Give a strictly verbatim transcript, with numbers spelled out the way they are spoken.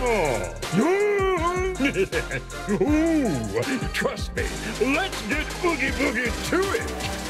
Ooh, trust me, let's get Oogie Boogie to it.